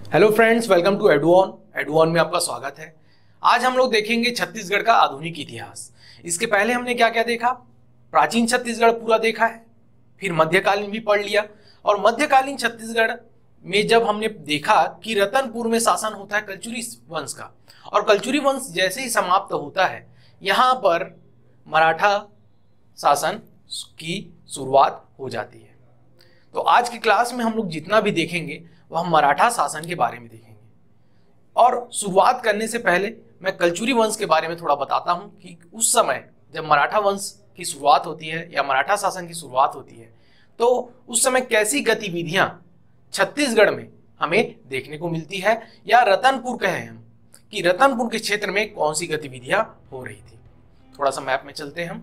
Hello friends, welcome to EduOn में आपका स्वागत है। आज हम लोग देखेंगे छत्तीसगढ़ का आधुनिक इतिहास। इसके पहले हमने क्या क्या देखा? प्राचीन छत्तीसगढ़ पूरा देखा है, फिर मध्यकालीन भी पढ़ लिया। और मध्यकालीन छत्तीसगढ़ में जब हमने देखा कि रतनपुर में शासन होता है कलचुरी वंश का, और कलचुरी वंश जैसे ही समाप्त होता है यहाँ पर मराठा शासन की शुरुआत हो जाती है। तो आज की क्लास में हम लोग जितना भी देखेंगे वह मराठा शासन के बारे में देखेंगे। और शुरुआत करने से पहले मैं कलचुरी वंश के बारे में थोड़ा बताता हूं कि उस समय जब मराठा वंश की शुरुआत होती है या मराठा शासन की शुरुआत होती है तो उस समय कैसी गतिविधियां छत्तीसगढ़ में हमें देखने को मिलती है, या रतनपुर कहें हम कि रतनपुर के क्षेत्र में कौन सी गतिविधियां हो रही थी। थोड़ा सा मैप में चलते हैं हम।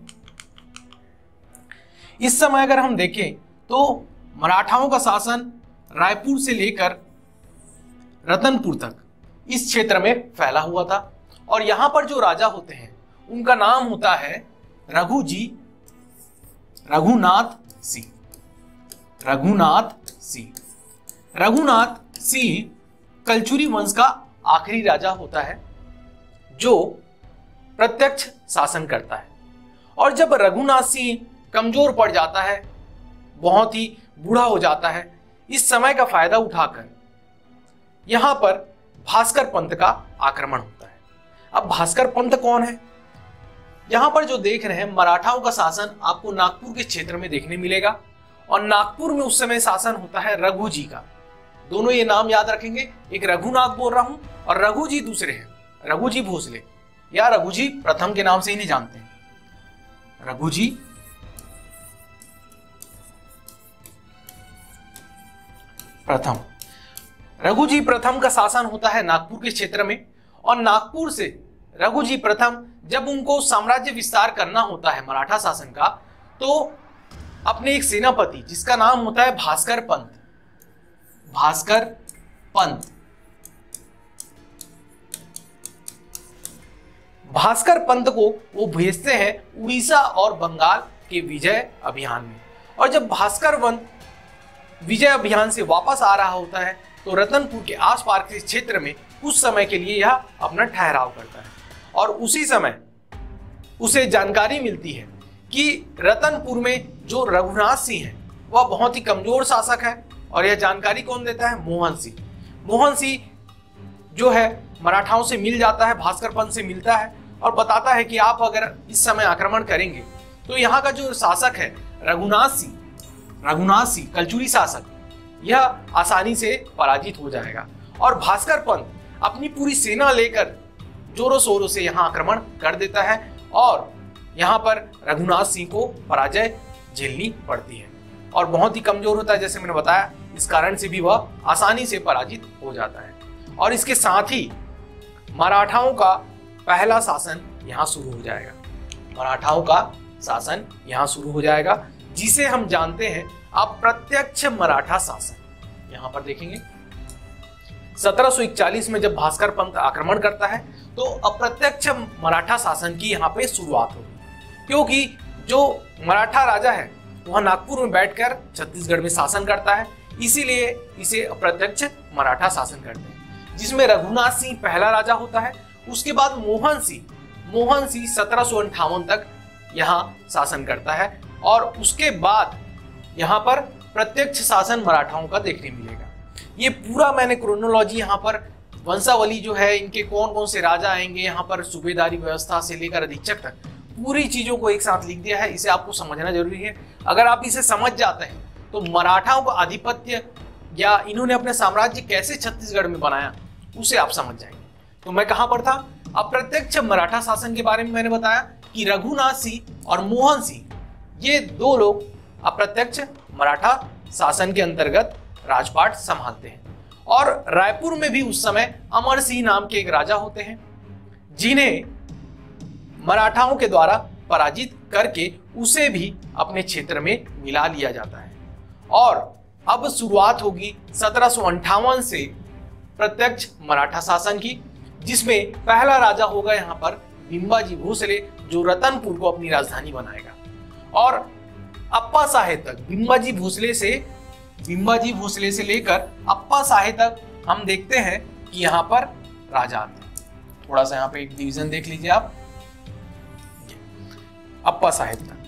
इस समय अगर हम देखें तो मराठाओं का शासन रायपुर से लेकर रतनपुर तक इस क्षेत्र में फैला हुआ था। और यहां पर जो राजा होते हैं उनका नाम होता है रघुनाथ सिंह कलचुरी वंश का आखिरी राजा होता है जो प्रत्यक्ष शासन करता है। और जब रघुनाथ सिंह कमजोर पड़ जाता है, बहुत ही बूढ़ा हो जाता है, इस समय का फायदा उठाकर यहां पर भास्कर पंथ का आक्रमण होता है। अब भास्कर पंथ कौन है? यहां पर जो देख रहे हैं मराठाओं का शासन आपको नागपुर के क्षेत्र में देखने मिलेगा, और नागपुर में उस समय शासन होता है रघु जी का। दोनों ये नाम याद रखेंगे, एक रघुनाथ बोल रहा हूं और रघु जी दूसरे हैं, रघु जी भोसले या रघु जी प्रथम के नाम से ही नहीं जानते हैं। रघु जी प्रथम का शासन होता है नागपुर के क्षेत्र में। और नागपुर से रघु जी प्रथम जब उनको साम्राज्य विस्तार करना होता है मराठा शासन का, तो अपने एक सेनापति जिसका नाम होता है भास्कर पंत को वो भेजते हैं उड़ीसा और बंगाल के विजय अभियान में। और जब भास्कर पंत विजय अभियान से वापस आ रहा होता है तो रतनपुर के आसपास के क्षेत्र में कुछ समय के लिए यह अपना ठहराव करता है। और उसी समय उसे जानकारी मिलती है कि रतनपुर में जो रघुनाथ सिंह है वह बहुत ही कमजोर शासक है। और यह जानकारी कौन देता है? मोहन सिंह जो है मराठाओं से मिल जाता है, भास्कर पंत से मिलता है और बताता है कि आप अगर इस समय आक्रमण करेंगे तो यहाँ का जो शासक है रघुनाथ सिंह कलचुरी शासक, यह आसानी से पराजित हो जाएगा। और भास्कर पंत अपनी पूरी सेना लेकर जोरों शोरों से यहाँ आक्रमण कर देता है और यहाँ पर रघुनाथ सिंह को पराजय झेलनी पड़ती है और बहुत ही कमजोर होता है, जैसे मैंने बताया। इस कारण से भी वह आसानी से पराजित हो जाता है। और इसके साथ ही मराठाओं का पहला शासन यहाँ शुरू हो जाएगा, जिसे हम जानते हैं अप्रत्यक्ष मराठा शासन। यहां पर देखेंगे 1741 में जब भास्कर पंत आक्रमण करता है तो अप्रत्यक्ष मराठा शासन की यहाँ पे शुरुआत होगी, क्योंकि जो मराठा राजा है वह नागपुर में बैठकर छत्तीसगढ़ में शासन करता है, इसीलिए इसे अप्रत्यक्ष मराठा शासन करते हैं, जिसमें रघुनाथ सिंह पहला राजा होता है। उसके बाद मोहन सिंह 1758 तक यहाँ शासन करता है। और उसके बाद यहाँ पर प्रत्यक्ष शासन मराठाओं का देखने मिलेगा। ये पूरा मैंने क्रोनोलॉजी यहाँ पर वंशावली जो है, इनके कौन कौन से राजा आएंगे, यहाँ पर सूबेदारी व्यवस्था से लेकर अधीक्षक तक पूरी चीजों को एक साथ लिख दिया है। इसे आपको समझना जरूरी है। अगर आप इसे समझ जाते हैं तो मराठाओं का आधिपत्य या इन्होंने अपने साम्राज्य कैसे छत्तीसगढ़ में बनाया उसे आप समझ जाएंगे। तो मैं कहां पर था? अप्रत्यक्ष मराठा शासन के बारे में मैंने बताया कि रघुनाथ सिंह और मोहन सिंह, ये दो लोग अप्रत्यक्ष मराठा शासन के अंतर्गत राजपाट संभालते हैं। और रायपुर में भी उस समय अमर सिंह नाम के एक राजा होते हैं, जिन्हें मराठाओं के द्वारा पराजित करके उसे भी अपने क्षेत्र में मिला लिया जाता है। और अब शुरुआत होगी 1758 से प्रत्यक्ष मराठा शासन की, जिसमें पहला राजा होगा यहाँ पर बिम्बाजी भोसले, जो रतनपुर को अपनी राजधानी बनाएगा। और अप्पा साहे तक बिम्बाजी भोसले से लेकर अप्पा साहे तक हम देखते हैं कि यहाँ पर राजा आते हैं। थोड़ा सा यहाँ पे एक डिवीजन देख लीजिए आप, अप्पा साहेब तक।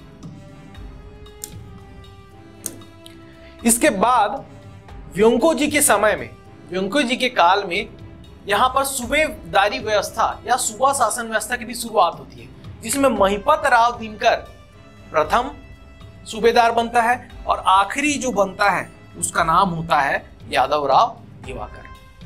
इसके बाद व्यंको जी के समय में, व्यंको जी के काल में यहाँ पर सूबेदारी व्यवस्था या सूबा शासन व्यवस्था की भी शुरुआत होती है, जिसमें महिपत राव दिनकर प्रथम सूबेदार बनता है और आखिरी जो बनता है उसका नाम होता है यादव राव दिवाकर।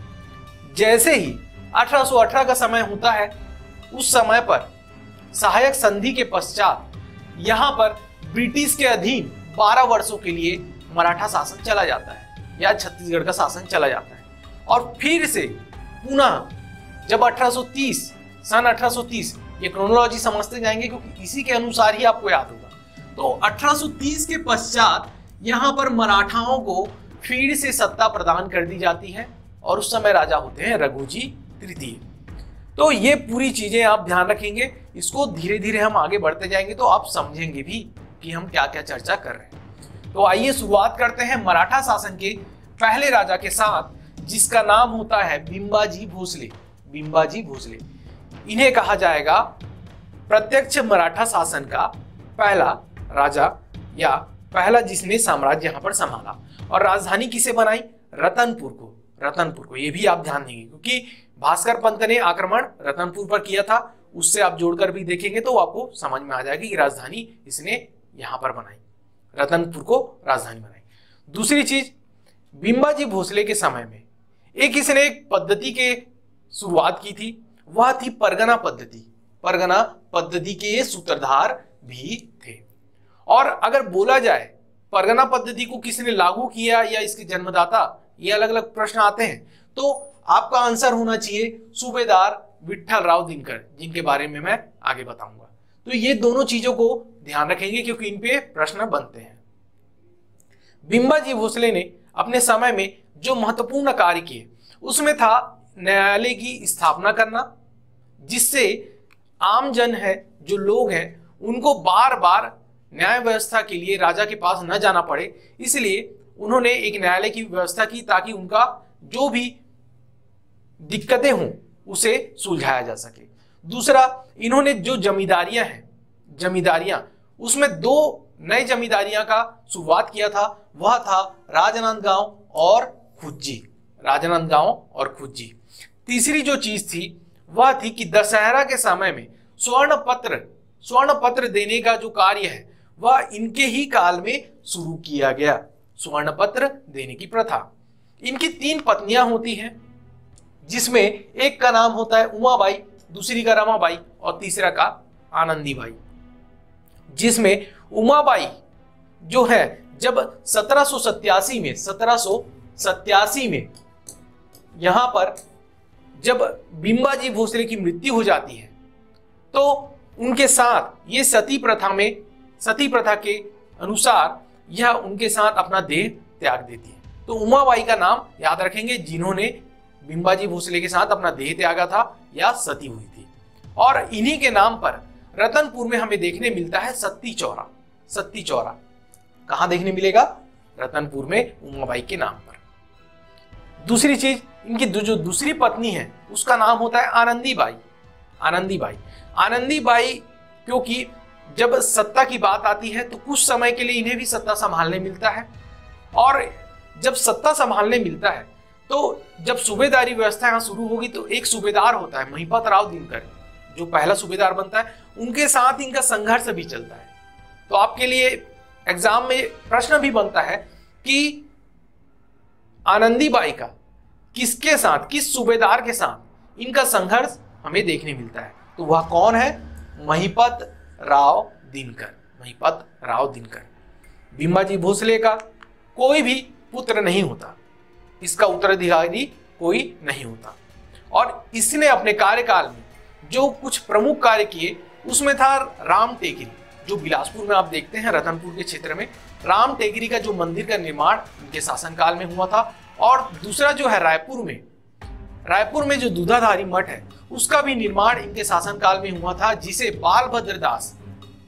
जैसे ही 1818 का समय होता है, उस समय पर सहायक संधि के पश्चात यहाँ पर ब्रिटिश के अधीन 12 वर्षों के लिए मराठा शासन चला जाता है या छत्तीसगढ़ का शासन चला जाता है। और फिर से पुनः जब 1830 सन 1830, ये क्रोनोलॉजी समझते जाएंगे क्योंकि इसी के अनुसार ही आपको याद होगा, तो 1830 के पश्चात यहाँ पर मराठाओं को फिर से सत्ता प्रदान कर दी जाती है और उस समय राजा होते हैं रघुजी तृतीय। तो ये पूरी चीजें आप ध्यान रखेंगे, इसको धीरे धीरे हम आगे बढ़ते जाएंगे तो आप समझेंगे भी कि हम क्या क्या चर्चा कर रहे हैं। तो आइए शुरुआत करते हैं मराठा शासन के पहले राजा के साथ, जिसका नाम होता है बिंबाजी भोसले। बिंबाजी भोसले, इन्हें कहा जाएगा प्रत्यक्ष मराठा शासन का पहला राजा या पहला जिसने साम्राज्य यहाँ पर संभाला। और राजधानी किसे बनाई? रतनपुर को। रतनपुर को, ये भी आप ध्यान देंगे क्योंकि भास्कर पंत ने आक्रमण रतनपुर पर किया था, उससे आप जोड़कर भी देखेंगे तो आपको समझ में आ जाएगी कि राजधानी इसने यहाँ पर बनाई, रतनपुर को राजधानी बनाई। दूसरी चीज, बिंबाजी भोसले के समय में इसने एक पद्धति के शुरुआत की थी, वह थी परगना पद्धति। परगना पद्धति के ये सूत्रधार भी थे। और अगर बोला जाए परगना पद्धति को किसने लागू किया या इसके जन्मदाता, ये अलग अलग प्रश्न आते हैं, तो आपका आंसर होना चाहिए सूबेदार विट्ठल राव दिनकर, जिनके बारे में मैं आगे बताऊंगा। तो ये दोनों चीजों को ध्यान रखेंगे क्योंकि इन पे प्रश्न बनते हैं। बिंबाजी भोसले ने अपने समय में जो महत्वपूर्ण कार्य किए उसमें था न्यायालय की स्थापना करना, जिससे आम जन है, जो लोग हैं, उनको बार बार न्याय व्यवस्था के लिए राजा के पास न जाना पड़े। इसलिए उन्होंने एक न्यायालय की व्यवस्था की ताकि उनका जो भी दिक्कतें हों उसे सुलझाया जा सके। दूसरा, इन्होंने जो जमींदारियां हैं, जमींदारियां, उसमें 2 नए जमींदारियां का शुरुआत किया था, वह था राजनांदगांव और खुज्जी। राजनांदगांव और खुज्जी। तीसरी जो चीज थी वह थी कि दशहरा के समय में स्वर्ण पत्र देने का जो कार्य है वह इनके ही काल में शुरू किया गया। स्वर्ण पत्र देने की प्रथा। इनकी 3 पत्नियां होती हैं, जिसमें एक का नाम होता है उमाबाई, दूसरी का रमाबाई और तीसरा का आनंदीबाई। जिसमें उमाबाई जो है, जब 1787 में यहां पर जब बिंबाजी भोसले की मृत्यु हो जाती है तो उनके साथ ये सती प्रथा के अनुसार यह उनके साथ अपना देह त्याग देती है। तो उमाबाई का नाम याद रखेंगे, जिन्होंने बिंबाजी भोसले के साथ अपना देह त्यागा था या सती हुई थी। और इन्हीं के नाम पर रतनपुर में हमें देखने मिलता है सत्ती चौरा। सत्ती चौरा कहां देखने मिलेगा? रतनपुर में, उमाबाई के नाम पर। दूसरी चीज, इनकी जो दूसरी पत्नी है उसका नाम होता है आनंदीबाई। आनंदीबाई, आनंदीबाई, क्योंकि जब सत्ता की बात आती है तो कुछ समय के लिए इन्हें भी सत्ता संभालने मिलता है। और जब सत्ता संभालने मिलता है तो जब सूबेदारी व्यवस्था यहाँ शुरू होगी तो एक सूबेदार होता है महिपत राव दिनकर, जो पहला सूबेदार बनता है, उनके साथ इनका संघर्ष भी चलता है। तो आपके लिए एग्जाम में प्रश्न भी बनता है कि आनंदीबाई का किसके साथ, किस सूबेदार के साथ इनका संघर्ष हमें देखने मिलता है। तो वह कौन है? महिपत राव दिनकर। महिपत राव दिनकर। बिंबाजी भोसले का कोई भी पुत्र नहीं होता, इसका उत्तराधिकारी कोई नहीं होता। और इसने अपने कार्यकाल में जो कुछ प्रमुख कार्य किए उसमें था राम टेकरी, जो बिलासपुर में आप देखते हैं, रतनपुर के क्षेत्र में राम टेकरी का जो मंदिर का निर्माण उनके शासनकाल में हुआ था। और दूसरा जो है रायपुर में जो दूधाधारी मठ है उसका भी निर्माण इनके शासनकाल में हुआ था, जिसे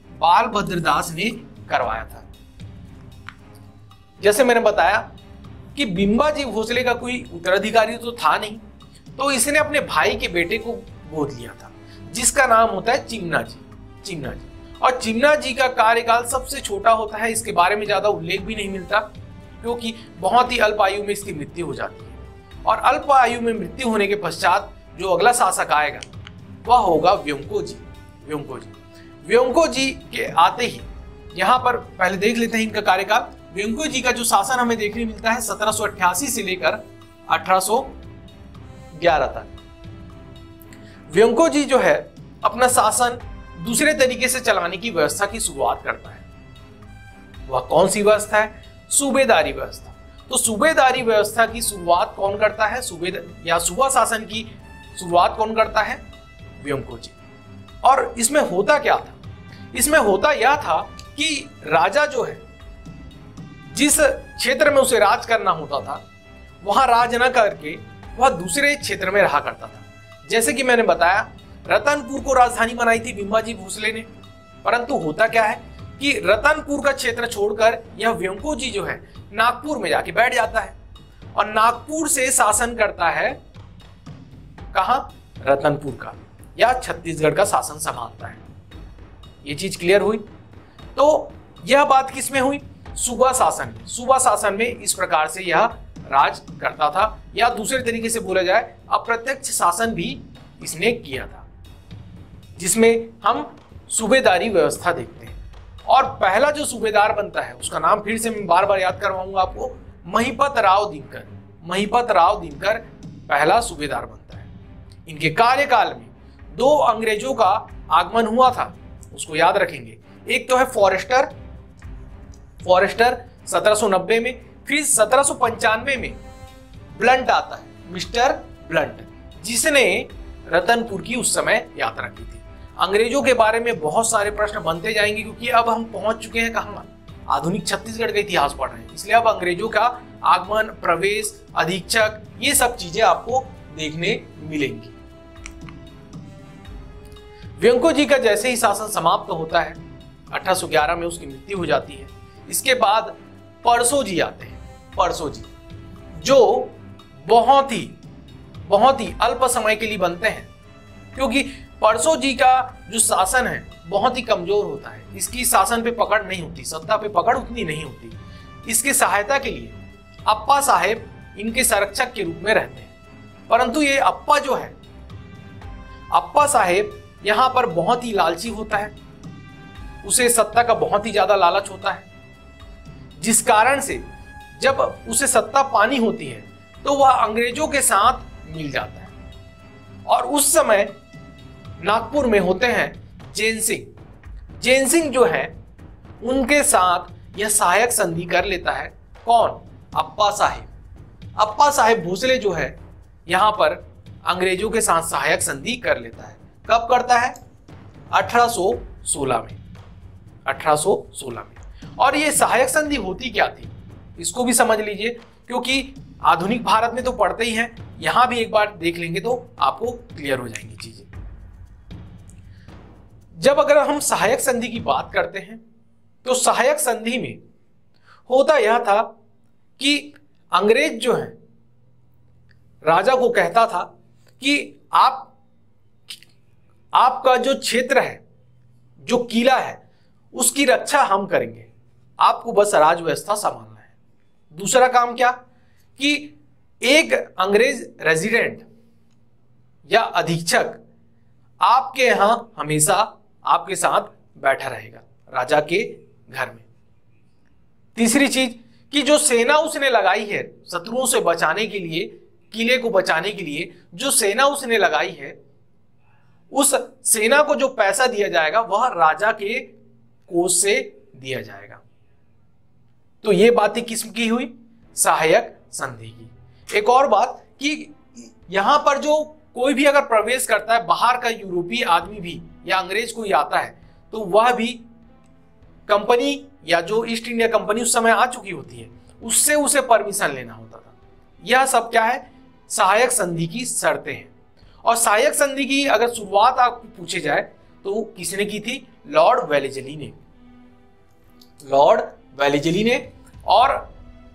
बालभद्र दास ने करवाया था। जैसे मैंने बताया कि बिंबाजी भोसले का कोई उत्तराधिकारी तो था नहीं, तो इसने अपने भाई के बेटे को गोद लिया था, जिसका नाम होता है चिमना जी। और चिमना जी का कार्यकाल सबसे छोटा होता है, इसके बारे में ज्यादा उल्लेख भी नहीं मिलता, क्योंकि बहुत ही अल्प आयु में इसकी मृत्यु हो जाती है। और अल्प आयु में मृत्यु होने के पश्चात जो अगला शासक आएगा वह होगा व्यंको जी के आते ही यहाँ पर पहले देख लेते हैं इनका कार्यकाल। व्यंको जी का जो शासन हमें देखने मिलता है 1788 से लेकर 1811 तक। व्यंको जी जो है अपना शासन दूसरे तरीके से चलाने की व्यवस्था की शुरुआत करता है। वह कौन सी व्यवस्था है? सूबेदारी व्यवस्था। तो सूबेदारी व्यवस्था की शुरुआत कौन करता है? सूबा शासन की शुरुआत कौन करता है? व्यंको जी। और इसमें होता क्या था? इसमें होता यह था कि राजा जो है जिस क्षेत्र में उसे राज करना होता था वहां राज न करके वह दूसरे क्षेत्र में रहा करता था। जैसे कि मैंने बताया, रतनपुर को राजधानी बनाई थी बिंबाजी भोसले ने, परंतु होता क्या है कि रतनपुर का क्षेत्र छोड़कर यह व्यंको जी जो है नागपुर में जाके बैठ जाता है और नागपुर से शासन करता है। कहां? रतनपुर का या छत्तीसगढ़ का शासन संभालता है। ये चीज क्लियर हुई। तो यह बात किसमें हुई? सूबा शासन में इस प्रकार से यह राज करता था, या दूसरे तरीके से बोला जाए अप्रत्यक्ष शासन भी इसने किया था, जिसमें हम सूबेदारी व्यवस्था देखते हैं। और पहला जो सूबेदार बनता है उसका नाम फिर से मैं बार बार याद करवाऊंगा आपको, महिपत राव दिनकर पहला सूबेदार बनता है। इनके कार्यकाल में 2 अंग्रेजों का आगमन हुआ था, उसको याद रखेंगे। एक तो है फॉरेस्टर 1790 में, फिर 1795 में ब्लंट आता है, मिस्टर ब्लंट, जिसने रतनपुर की उस समय यात्रा की थी। अंग्रेजों के बारे में बहुत सारे प्रश्न बनते जाएंगे, क्योंकि अब हम पहुंच चुके हैं कहां? आधुनिक छत्तीसगढ़ का इतिहास पढ़ रहे हैं, इसलिए अब अंग्रेजों का आगमन, प्रवेश, अधीक्षक, ये सब चीजें आपको देखने मिलेंगी। व्यंको जी का जैसे ही शासन समाप्त होता है 1811 में उसकी मृत्यु हो जाती है। इसके बाद परसो जी आते हैं। परसो जी जो बहुत ही अल्प समय के लिए बनते हैं, क्योंकि परसो जी का जो शासन है बहुत ही कमजोर होता है। इसकी शासन पे पकड़ नहीं होती, सत्ता पे पकड़ उतनी नहीं होती। इसकी सहायता के लिए अप्पा साहेब इनके संरक्षक के रूप में रहते हैं, परंतु ये अप्पा जो है, अप्पा साहेब यहां पर बहुत ही लालची होता है, उसे सत्ता का बहुत ही ज्यादा लालच होता है, जिस कारण से जब उसे सत्ता पानी होती है तो वह अंग्रेजों के साथ मिल जाता है। और उस समय नागपुर में होते हैं जैन सिंह जो है उनके साथ यह सहायक संधि कर लेता है। कौन? अप्पा साहेब भोसले जो है यहां पर अंग्रेजों के साथ सहायक संधि कर लेता है। कब करता है? 1816 में। और ये सहायक संधि होती क्या थी इसको भी समझ लीजिए, क्योंकि आधुनिक भारत में तो पढ़ते ही हैं, यहां भी एक बार देख लेंगे तो आपको क्लियर हो जाएंगी चीजें। जब अगर हम सहायक संधि की बात करते हैं तो सहायक संधि में होता यह था कि अंग्रेज जो है राजा को कहता था कि आपका जो क्षेत्र है, जो किला है, उसकी रक्षा हम करेंगे, आपको बस राज व्यवस्था संभालना है। दूसरा काम क्या? कि एक अंग्रेज रेजिडेंट या अधीक्षक आपके यहां हमेशा आपके साथ बैठा रहेगा राजा के घर में। तीसरी चीज कि जो सेना उसने लगाई है शत्रुओं से बचाने के लिए, किले को बचाने के लिए जो सेना उसने लगाई है, उस सेना को जो पैसा दिया जाएगा वह राजा के कोष से दिया जाएगा। तो ये बातें किस्म की हुई? सहायक संधि की। एक और बात कि यहां पर जो कोई भी अगर प्रवेश करता है, बाहर का यूरोपीय आदमी भी या अंग्रेज कोई आता है, तो वह भी कंपनी या जो ईस्ट इंडिया कंपनी उस समय आ चुकी होती है उससे उसे परमिशन लेना होता था। यह सब क्या है? सहायक संधि की शर्तें हैं। और सहायक संधि की अगर शुरुआत आपको पूछे जाए तो किसने की थी? लॉर्ड वेलेजली ने। और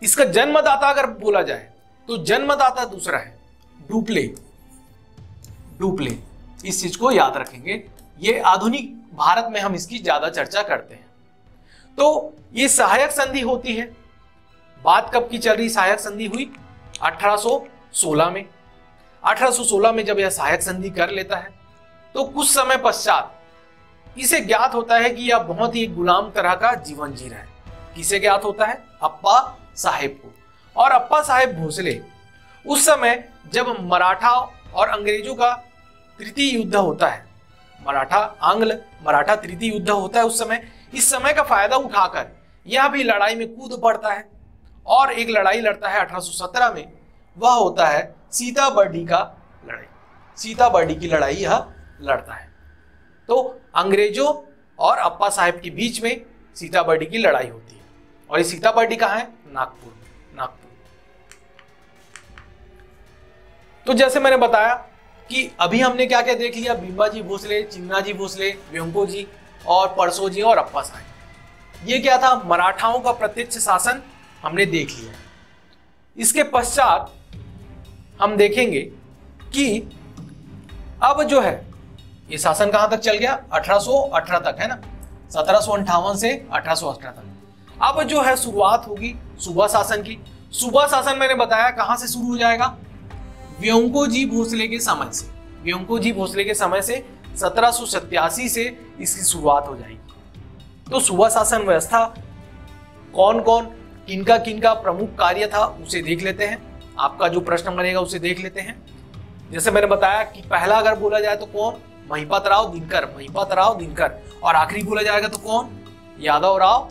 इसका जन्मदाता अगर बोला जाए तो जन्मदाता दूसरा है डुप्ले। डुप्ले, इस चीज को याद रखेंगे, ये आधुनिक भारत में हम इसकी ज्यादा चर्चा करते हैं। तो ये सहायक संधि होती है। बात कब की चल रही सहायक संधि हुई? 1816 में। 1816 में जब यह सहायक संधि कर लेता है तो कुछ समय पश्चात इसे ज्ञात होता है कि यह बहुत ही गुलाम तरह का जीवन जी रहा है। किसे ज्ञात होता है? अप्पा साहेब को। और अप्पा साहेब भोसले उस समय जब मराठा और अंग्रेजों का तृतीय युद्ध होता है, मराठा तृतीय युद्ध होता है उस समय, इस समय का फायदा उठाकर यह भी लड़ाई में कूद पड़ता है और एक लड़ाई लड़ता है 1817 में। वह होता है सीताबर्डी का लड़ाई। सीताबर्डी की लड़ाई यह लड़ता है। तो अंग्रेजों और अप्पा साहेब के बीच में सीताबर्डी की लड़ाई होती है। और ये सीताबर्डी कहाँ है? नागपुर। तो जैसे मैंने बताया कि अभी हमने क्या क्या देख लिया, भीमाजी भोसले, चिमनाजी भोसले, व्यंको जी और परसो जी और अप्पा साहेब। ये क्या था? मराठाओं का प्रत्यक्ष शासन हमने देख लिया। इसके पश्चात हम देखेंगे कि अब जो है ये शासन कहां तक चल गया? 1818 तक, है ना, 1758 से 1818 तक। अब जो है शुरुआत होगी सूबा शासन की। सूबा शासन मैंने बताया कहां से शुरू हो जाएगा? व्यंको जी भोसले के समय से। व्यंको जी भोसले के समय से 1787 से इसकी शुरुआत हो जाएगी। तो सूबा शासन व्यवस्था कौन कौन किनका किनका प्रमुख कार्य था उसे देख लेते हैं। आपका जो प्रश्न बनेगा उसे देख लेते हैं। जैसे मैंने बताया कि पहला अगर बोला जाए तो कौन? महिपत राव दिनकर। और आखिरी बोला जाएगा तो कौन? यादव राव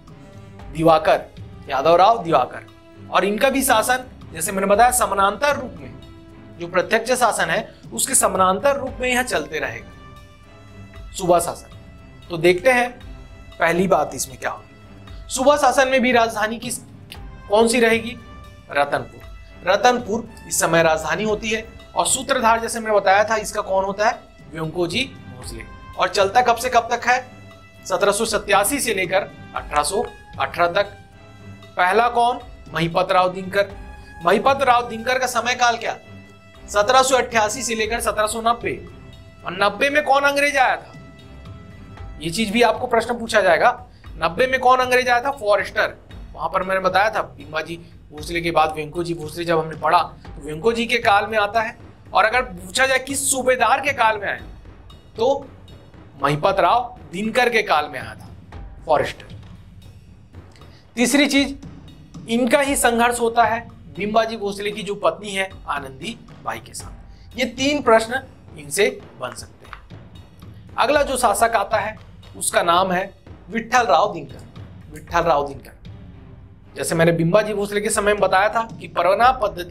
दिवाकर। और इनका भी शासन जैसे मैंने बताया समानांतर रूप में, जो प्रत्यक्ष शासन है उसके समानांतर रूप में यह चलते रहेगा सूबा शासन। तो देखते हैं पहली बात इसमें क्या होगी। सूबा शासन में भी राजधानी किस कौन सी रहेगी? रतनपुर इस समय राजधानी होती है। और सूत्रधार जैसे मैंने बताया था इसका कौन होता है? व्यंको जी भोसले। और चलता कब से कब तक है? 1787 से लेकर 1818 तक। पहला कौन? महिपत राव दिनकर का समय काल क्या? 1788 से लेकर 1790। और 90 में कौन अंग्रेज आया था? ये चीज भी आपको प्रश्न पूछा जाएगा। 90 में कौन अंग्रेज आया था? फॉरेस्टर। वहां पर मैंने बताया था भीमाजी भोसले के बाद व्यंको जी भोसले जब हमने पढ़ा तो व्यंको जी के काल में आता है। और अगर पूछा जाए किस सूबेदार के काल में आए तो महिपत राव दिनकर के काल में आया था, फॉरेस्टर। तीसरी चीज, इनका ही संघर्ष होता है भीमबाजी भोसले की जो पत्नी है आनंदी बाई के साथ। ये 3 प्रश्न इनसे बन सकते हैं। अगला जो शासक आता है उसका नाम है विट्ठल राव दिनकर। जैसे मैंने भीमबाजी भोसले के समय में बताया था कि परगना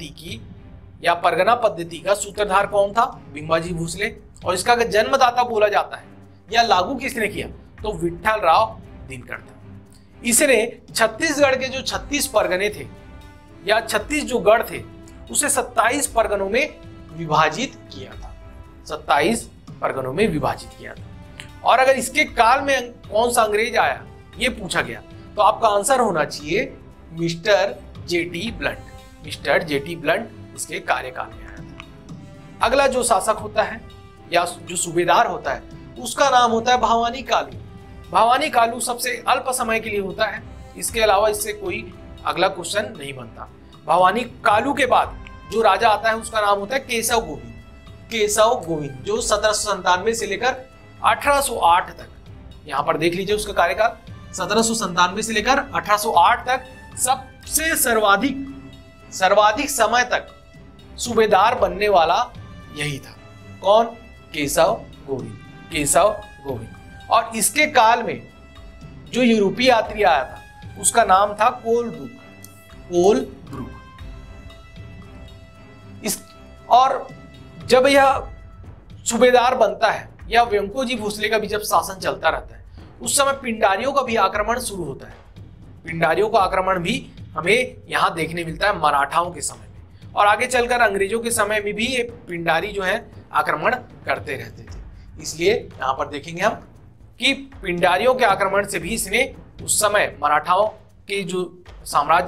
पद्धति का सूत्रधार कौन था? भीमबाजी भोसले। और इसका अगर जन्मदाता बोला जाता है या लागू किसने किया तो विट्ठल राव दिनकर था। इसने छत्तीसगढ़ के जो 36 परगने थे या 36 जो गढ़ थे उसे 27 परगनों में विभाजित किया था। 27 परगनों में विभाजित किया था। और अगर इसके काल में कौन सा अंग्रेज आया ये पूछा गया तो आपका आंसर होना चाहिए मिस्टर जेटी ब्लंट इसके कार्यकाल में आया था। अगला जो शासक होता है या जो सूबेदार होता है उसका नाम होता है भवानी कालू सबसे अल्प समय के लिए होता है। इसके अलावा इससे कोई अगला क्वेश्चन नहीं बनता। भवानी कालू के बाद जो राजा आता है उसका नाम होता है केशव गोविंद जो 1797 से लेकर 1808 तक, यहां पर देख लीजिए उसका कार्यकाल 1797 से लेकर 1808 तक सबसे सर्वाधिक समय तक सूबेदार बनने वाला यही था। कौन? केशव गोविंद। और इसके काल में जो यूरोपीय यात्री आया था उसका नाम था कोलब्रुक। और जब यह सूबेदार बनता है या व्यंको जी भोसले का भी जब शासन चलता रहता है उस समय पिंडारियों का भी आक्रमण शुरू होता है। पिंडारियों का आक्रमण भी हमें यहाँ देखने मिलता है मराठाओं के समय में। और आगे चलकर अंग्रेजों के समय में भी ये पिंडारी जो है आक्रमण करते रहते थे। इसलिए यहाँ पर देखेंगे हम कि पिंडारियों के आक्रमण से भी इसने उस समय मराठाओं के जो साम्राज्य है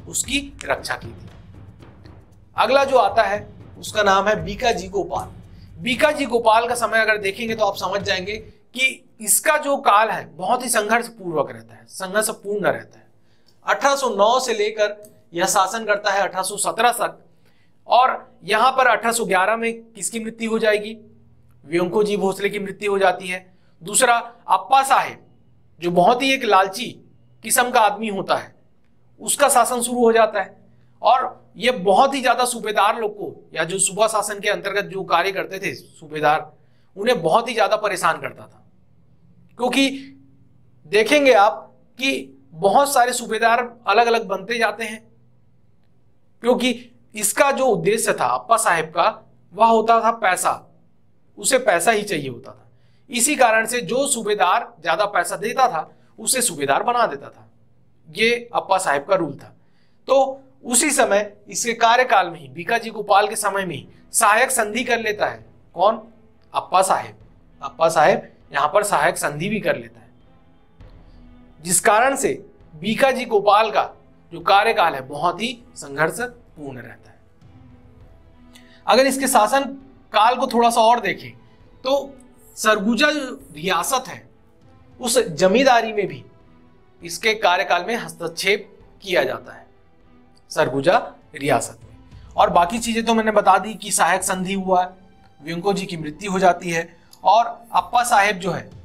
उसकी रक्षा की थी। अगला जो आता है उसका नाम है बीकाजी गोपाल। बीकाजी गोपाल का समय अगर देखेंगे तो आप समझ जाएंगे कि इसका जो काल है बहुत ही संघर्ष पूर्वक रहता है, संघर्षपूर्ण रहता है। 1809 से लेकर यह शासन करता है 1817 तक, और यहां पर 1811 में किसकी मृत्यु हो जाएगी? व्यंकोजी भोसले की मृत्यु हो जाती है। दूसरा, अप्पा साहेब जो बहुत ही एक लालची किस्म का आदमी होता है, उसका शासन शुरू हो जाता है, और ये बहुत ही ज्यादा सूबेदार लोग को, या जो सूबा शासन के अंतर्गत जो कार्य करते थे सूबेदार, उन्हें बहुत ही ज्यादा परेशान करता था। क्योंकि देखेंगे आप कि बहुत सारे सूबेदार अलग अलग बनते जाते हैं, क्योंकि इसका जो उद्देश्य था अप्पा साहेब का, वह होता था पैसा, उसे पैसा ही चाहिए होता था। इसी कारण से जो सूबेदार ज्यादा पैसा देता था उसे सूबेदार बना देता था। ये अप्पा साहेब का रूल था। तो उसी समय इसके कार्यकाल में ही, बीकाजी गोपाल के समय में ही सहायक संधि कर लेता है। कौन? अप्पा साहेब। अप्पा साहेब यहां पर सहायक संधि भी कर लेता है, जिस कारण से बीकाजी गोपाल का जो कार्यकाल है बहुत ही संघर्षपूर्ण रहता है। अगर इसके शासन काल को थोड़ा सा और देखें तो सरगुजा रियासत है, उस जमींदारी में भी इसके कार्यकाल में हस्तक्षेप किया जाता है, सरगुजा रियासत में। और बाकी चीजें तो मैंने बता दी कि सहायक संधि हुआ है, व्यंकोजी की मृत्यु हो जाती है, और अप्पा साहेब जो है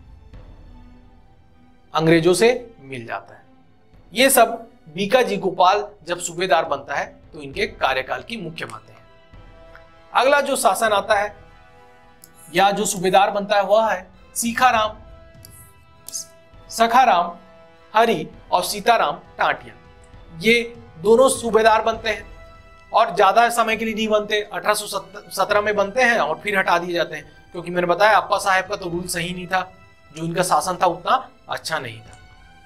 अंग्रेजों से मिल जाता है। ये सब बीकाजी गोपाल जब सूबेदार बनता है तो इनके कार्यकाल की मुख्य बातें हैं। अगला जो शासन आता है या जो सूबेदार बनता है वह है सीखाराम, सखाराम, हरि और सीताराम टाटिया। ये दोनों सूबेदार बनते हैं और ज्यादा समय के लिए नहीं बनते, 1817 में बनते हैं और फिर हटा दिए जाते हैं, क्योंकि मैंने बताया अप्पा साहेब का तो रूल सही नहीं था, जो इनका शासन था उतना अच्छा नहीं था।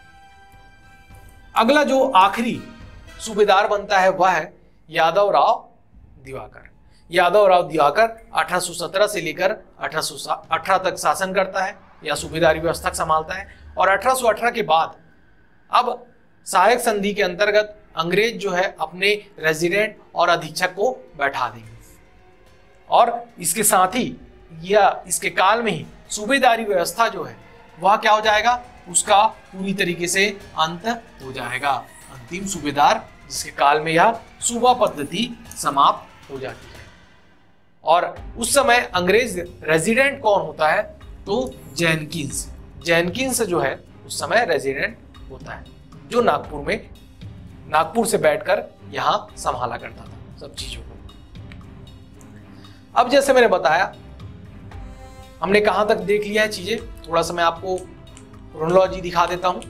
अगला जो आखिरी सूबेदार बनता है वह है यादवराव दिवाकर। यादवराव दिवाकर 1817 से लेकर 1818 तक शासन करता है या सूबेदारी व्यवस्था संभालता है, और 1818 के बाद अब सहायक संधि के अंतर्गत अंग्रेज जो है अपने रेजिडेंट और अधीक्षक को बैठा देंगे, और इसके साथ ही या इसके काल में ही सूबेदारी व्यवस्था जो है वह क्या हो जाएगा, उसका पूरी तरीके से अंत हो जाएगा। अंतिम सूबेदार जिसके काल में यह सूबा पद्धति समाप्त हो जाती है। और उस समय अंग्रेज रेजिडेंट कौन होता है? तो जेनकिंस। जेनकिंस जो है उस समय रेजिडेंट होता है, जो नागपुर से बैठकर यहां संभाला करता था सब चीजों को। अब जैसे मैंने बताया, हमने कहां तक देख लिया है चीजें, थोड़ा सा मैं आपको क्रोनोलॉजी दिखा देता हूं।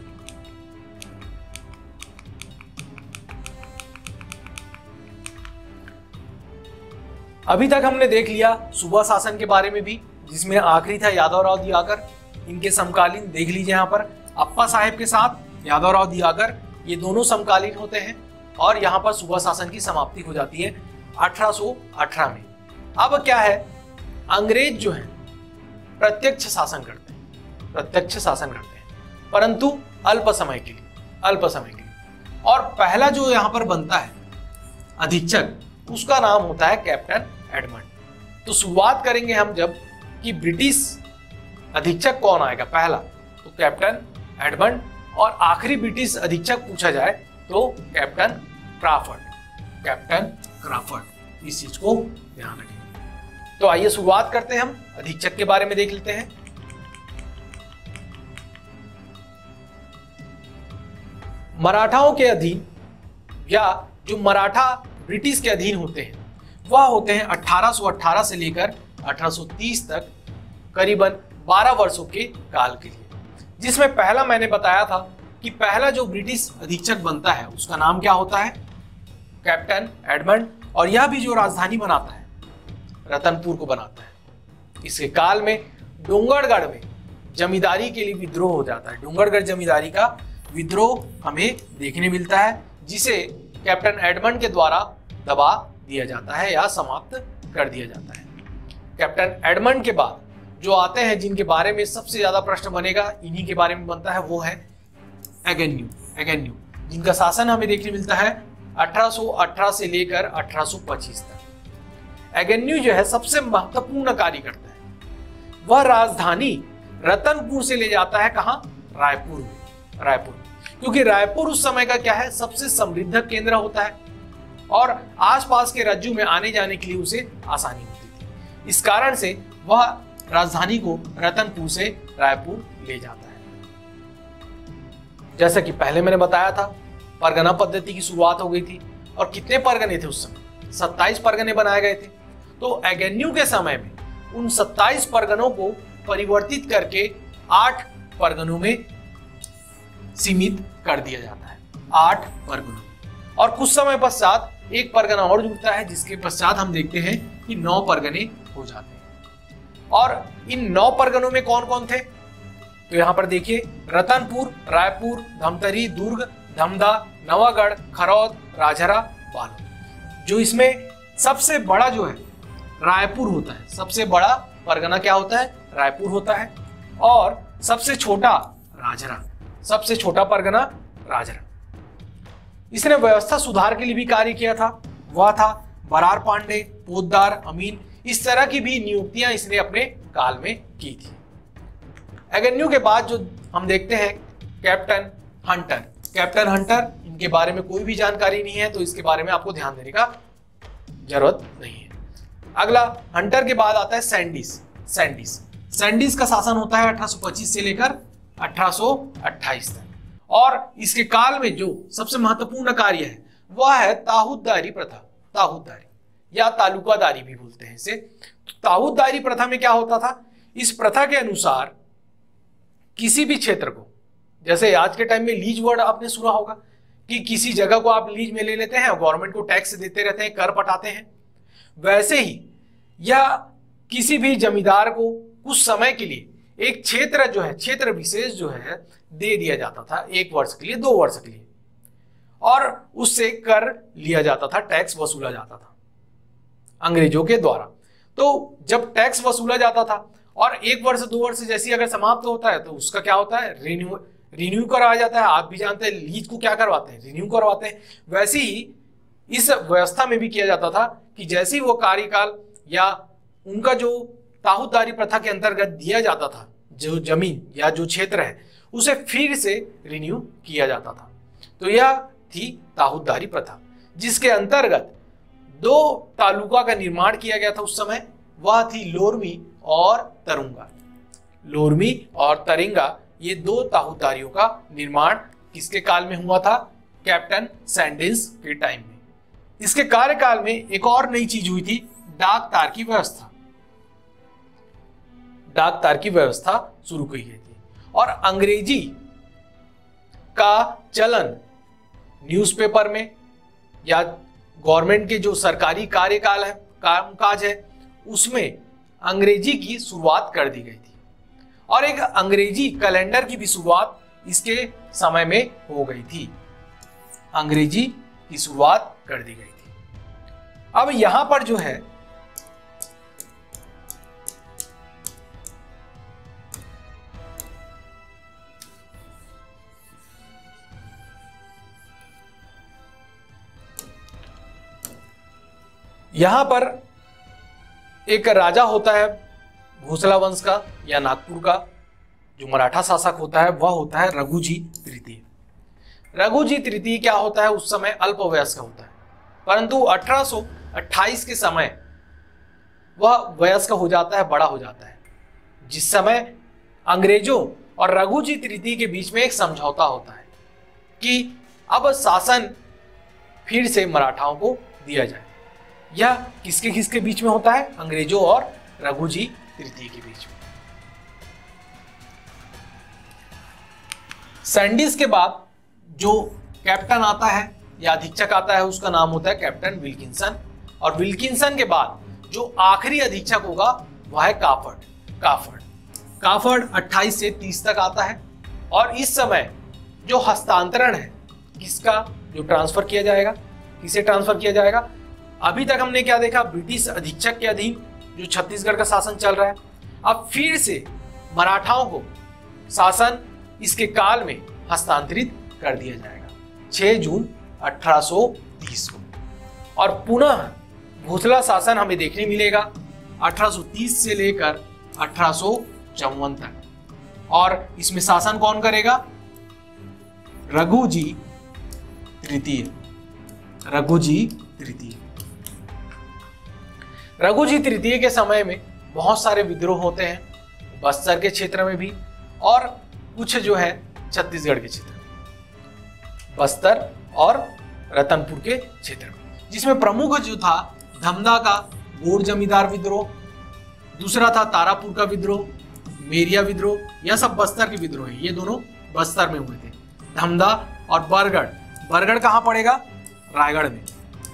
अभी तक हमने देख लिया सूबा शासन के बारे में भी, जिसमें आखिरी था यादवराव दिवाकर। इनके समकालीन देख लीजिए, यहाँ पर अप्पा साहेब के साथ यादवराव दिवाकर, ये दोनों समकालीन होते हैं, और यहाँ पर सूबा शासन की समाप्ति हो जाती है 1818 में। अब क्या है, अंग्रेज जो है प्रत्यक्ष शासन करते हैं, परंतु अल्प समय के लिए। और पहला जो यहाँ पर बनता है अधीक्षक, उसका नाम होता है कैप्टन एडमंड। तो शुरुआत करेंगे हम जब कि ब्रिटिश अधीक्षक कौन आएगा पहला, तो कैप्टन एडमंड, और आखिरी ब्रिटिश अधीक्षक पूछा जाए तो कैप्टन क्राफर्ड। इस चीज को ध्यान रखें। तो आइए शुरुआत करते हैं, हम अधीक्षक के बारे में देख लेते हैं। मराठाओं के अधीन, या जो मराठा ब्रिटिश के अधीन होते हैं, वह होते हैं 1818 से लेकर 1830 तक, करीबन 12 वर्षों के काल के लिए। जिसमें पहला मैंने बताया था कि पहला जो ब्रिटिश अधीक्षक बनता है उसका नाम क्या होता है, कैप्टन एडमंड, और यह भी जो राजधानी बनाता है रतनपुर को बनाता है। इसके काल में डोंगरगढ़ में जमींदारी के लिए विद्रोह हो जाता है। डोंगरगढ़ जमींदारी का विद्रोह हमें देखने मिलता है, जिसे कैप्टन एडमंड के द्वारा दबा दिया जाता है या समाप्त कर दिया जाता है। कैप्टन एडमंड के बाद जो आते हैं, जिनके बारे में सबसे ज्यादा प्रश्न बनेगा, इन्हीं के बारे में बनता है, वो है एगेन्यू, जिनका शासन हमें देखने मिलता है 1818 से लेकर 1825 तक। एगेन्यू जो है सबसे महत्वपूर्ण कार्य करता है। वह राजधानी रतनपुर से ले जाता है कहां? रायपुर में। रायपुर, क्योंकि रायपुर उस समय का क्या है? सबसे समृद्ध केंद्र होता है और आसपास के राज्यों में आने जाने के लिए उसे आसानी होती थी। इस कारण से वह राजधानी को रतनपुर से रायपुर ले जाता है। जैसा कि पहले मैंने बताया था, परगना पद्धति की शुरुआत हो गई थी और कितने परगने थे उस समय? 27 परगने बनाए गए थे। तो एगेन्यू के समय में उन 27 परगनों को परिवर्तित करके 8 परगनों में सीमित कर दिया जाता है। 8 परगनों, और कुछ समय पश्चात एक परगना और जुड़ता है, जिसके पश्चात हम देखते हैं कि 9 परगने हो जाते हैं। और इन 9 परगनों में कौन कौन थे? तो यहां पर देखिए, रतनपुर, रायपुर, धमतरी, दुर्ग, धमधा, नवागढ़, खरौद, राजहरा, बालोद। जो इसमें सबसे बड़ा जो है रायपुर होता है। सबसे बड़ा परगना क्या होता है? रायपुर होता है। और सबसे छोटा राजहरा, सबसे छोटा परगना राजहरा। इसने व्यवस्था सुधार के लिए भी कार्य किया था। वह था बरार पांडे, पोद्दार, अमीन, इस तरह की भी नियुक्तियां इसने अपने काल में की थी। एगेन्यू के बाद जो हम देखते हैं कैप्टन हंटर। कैप्टन हंटर, इनके बारे में कोई भी जानकारी नहीं है, तो इसके बारे में आपको ध्यान देने का जरूरत नहीं है। अगला हंटर के बाद आता है सैंडिस। सैंडिस सैंडिस का शासन होता है 1825 से लेकर 1828 तक, और इसके काल में जो सबसे महत्वपूर्ण कार्य है वह है ताहूतदारी प्रथा। ताहूतदारी या तालुकादारी भी बोलते हैं इसे। ताहूतदारी प्रथा में क्या होता था? इस प्रथा के अनुसार किसी भी क्षेत्र को, जैसे आज के टाइम में लीज वर्ड आपने सुना होगा कि किसी जगह को आप लीज में ले लेते हैं, गवर्नमेंट को टैक्स देते रहते हैं, कर पटाते हैं, वैसे ही या किसी भी जमींदार को कुछ समय के लिए एक क्षेत्र जो है, क्षेत्र विशेष जो है दे दिया जाता था 1 वर्ष के लिए, 2 वर्ष के लिए, और उससे कर लिया जाता था, टैक्स वसूला जाता था अंग्रेजों के द्वारा। तो जब टैक्स वसूला जाता था और 1 वर्ष 2 वर्ष जैसी अगर समाप्त होता है तो उसका क्या होता है? रिन्यू करवाया जाता है। आप भी जानते हैं लीज को क्या करवाते हैं? रिन्यू करवाते हैं। वैसे ही इस व्यवस्था में भी किया जाता था कि जैसे ही वो कार्यकाल या उनका जो ताहूतदारी प्रथा के अंतर्गत दिया जाता था जो जमीन या जो क्षेत्र है, उसे फिर से रिन्यू किया जाता था। तो यह थी ताहूतदारी प्रथा, जिसके अंतर्गत 2 तालुका का निर्माण किया गया था उस समय। वह थी लोरमी और तरुंगा। लोरमी और तरिंगा, ये 2 ताहूतदारियों का निर्माण किसके काल में हुआ था? कैप्टन सैंडिस के टाइम में। इसके कार्यकाल में एक और नई चीज हुई थी, डाक तार की व्यवस्था। डाक तार की व्यवस्था शुरू की गई थी और अंग्रेजी का चलन न्यूज़पेपर में या गवर्नमेंट के जो सरकारी कार्यकाल है, कामकाज है, उसमें अंग्रेजी की शुरुआत कर दी गई थी और एक अंग्रेजी कैलेंडर की भी शुरुआत इसके समय में हो गई थी। अंग्रेजी की शुरुआत कर दी गई थी। अब यहां पर जो है यहां पर एक राजा होता है भोसला वंश का या नागपुर का, जो मराठा शासक होता है वह होता है रघुजी तृतीय। रघुजी तृतीय क्या होता है? उस समय अल्पवयस्क होता है, परंतु 1828 के समय वह वयस्क हो जाता है, बड़ा हो जाता है, जिस समय अंग्रेजों और रघुजी तृतीय के बीच में एक समझौता होता है कि अब शासन फिर से मराठाओं को दिया जाए। यह किसके किसके बीच में होता है? अंग्रेजों और रघुजी तृतीय के बीच में। सैंडिस के बाद जो कैप्टन आता है या अधीक्षक आता है उसका नाम होता है कैप्टन विल्किंसन, और विल्किंसन के बाद जो आखिरी अधीक्षक होगा वह है काफर्ड 28 से 30 तक आता है। और इस समय जो हस्तांतरण है किसका, जो ट्रांसफर किया जाएगा, किसे ट्रांसफर किया जाएगा? अभी तक हमने क्या देखा? ब्रिटिश अधीक्षक के अधीन जो छत्तीसगढ़ का शासन चल रहा है, अब फिर से मराठाओं को शासन इसके काल में हस्तांतरित कर दिया जाएगा। 6 जून 1830 को। और पुनः भोसला शासन हमें देखने मिलेगा 1830 से लेकर 1854 तक। और इसमें शासन कौन करेगा? रघुजी तृतीय। रघुजी तृतीय। रघुजी तृतीय के समय में बहुत सारे विद्रोह होते हैं, बस्तर के क्षेत्र में भी और कुछ जो है छत्तीसगढ़ के क्षेत्र में, बस्तर और रतनपुर के क्षेत्र में, जिसमें प्रमुख जो था धमदा का गोड़ जमींदार विद्रोह, दूसरा था तारापुर का विद्रोह, मेरिया विद्रोह, यह सब बस्तर के विद्रोह हैं। ये दोनों बस्तर में हुए थे, धमदा और बरगढ़। बरगढ़ कहां पड़ेगा? रायगढ़ में।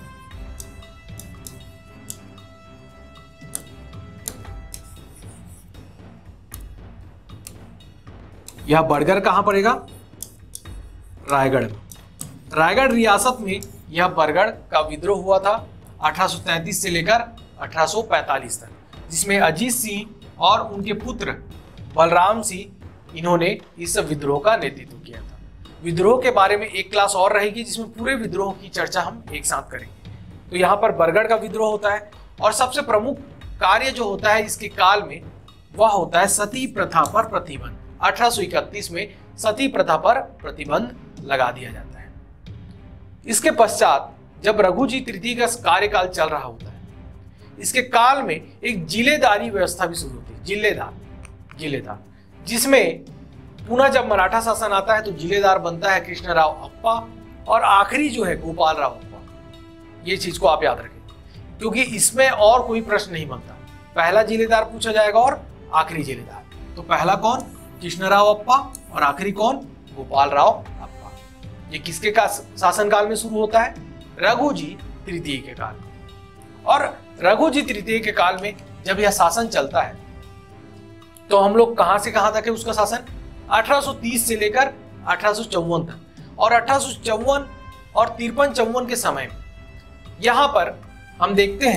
यह बरगढ़ कहां पड़ेगा? रायगढ़ में। रायगढ़ रियासत में यह बरगढ़ का विद्रोह हुआ था 1833 से लेकर 1845 तक, जिसमें अजीत सिंह और उनके पुत्र बलराम सिंह इन्होंने इस विद्रोह का नेतृत्व किया था। विद्रोह के बारे में एक क्लास और रहेगी जिसमें पूरे विद्रोह की चर्चा हम एक साथ करेंगे। तो यहाँ पर बरगढ़ का विद्रोह होता है और सबसे प्रमुख कार्य जो होता है इसके काल में वह होता है सती प्रथा पर प्रतिबंध। 1831 में सती प्रथा पर प्रतिबंध लगा दिया जाता है। इसके पश्चात जब रघुजी तृतीय का कार्यकाल चल रहा होता है, इसके काल में एक जिलेदारी व्यवस्था भी शुरू होती है। जिलेदार, जिसमें पुनः जब मराठा शासन आता है तो जिलेदार बनता है कृष्णराव अप्पा और आखिरी जो है गोपाल राव अप्पा। ये चीज को आप याद रखें क्योंकि इसमें और कोई प्रश्न नहीं बनता। पहला जिलेदार पूछा जाएगा और आखिरी जिलेदार। तो पहला कौन? कृष्णराव अप्पा और आखिरी कौन? गोपाल राव अप्पा। ये किसके का शासनकाल में शुरू होता है? रघुजी तृतीय के काल में। और रघुजी तृतीय के काल में जब यह शासन चलता है तो हम लोग कहां से कहां तक है उसका शासन? 1830 से लेकर 1854 तक। और 1854 और 53-54 के समय में यहां पर हम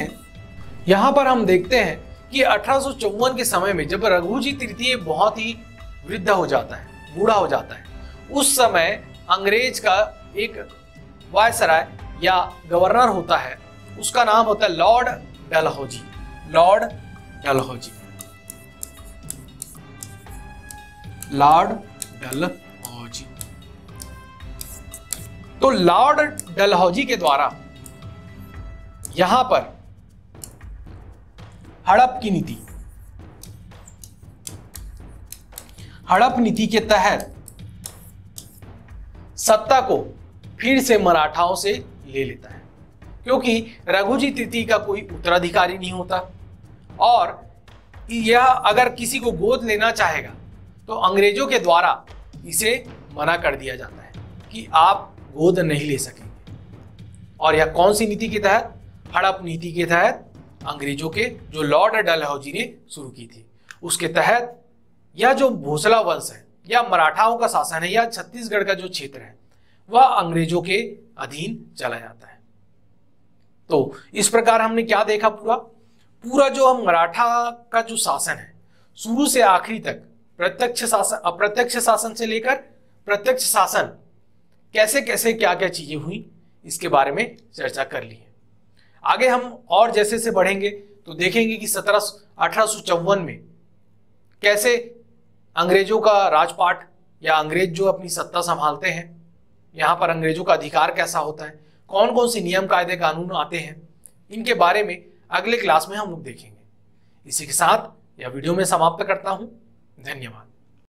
देखते हैं कि 1854 के समय में जब रघुजी तृतीय बहुत ही वृद्ध हो जाता है, बूढ़ा हो जाता है, उस समय अंग्रेज का एक वायसराय या गवर्नर होता है, उसका नाम होता है लॉर्ड डलहौजी। लॉर्ड डलहौजी। तो लॉर्ड डलहौजी के द्वारा यहां पर हड़प नीति के तहत सत्ता को फिर से मराठाओं से ले लेता है, क्योंकि रघुजी तृतीय का कोई उत्तराधिकारी नहीं होता और यह अगर किसी को गोद लेना चाहेगा तो अंग्रेजों के द्वारा इसे मना कर दिया जाता है कि आप गोद नहीं ले सकेंगे। और यह कौन सी नीति के तहत? हड़प नीति के तहत, अंग्रेजों के जो लॉर्ड डलहौजी ने शुरू की थी उसके तहत यह जो भोसला वंश है या मराठाओं का शासन है या छत्तीसगढ़ का जो क्षेत्र है वह अंग्रेजों के अधीन चला जाता है। तो इस प्रकार हमने क्या देखा? पूरा जो हम मराठा का जो शासन है शुरू से आखिरी तक प्रत्यक्ष शासन, अप्रत्यक्ष शासन से लेकर प्रत्यक्ष शासन, कैसे कैसे क्या क्या चीजें हुई इसके बारे में चर्चा कर ली है। आगे हम और जैसे से बढ़ेंगे तो देखेंगे कि 1854 में कैसे अंग्रेजों का राजपाट या अंग्रेज जो अपनी सत्ता संभालते हैं, यहाँ पर अंग्रेजों का अधिकार कैसा होता है, कौन कौन से नियम कायदे कानून आते हैं, इनके बारे में अगले क्लास में हम लोग देखेंगे। इसी के साथ यह वीडियो में समाप्त करता हूं। धन्यवाद।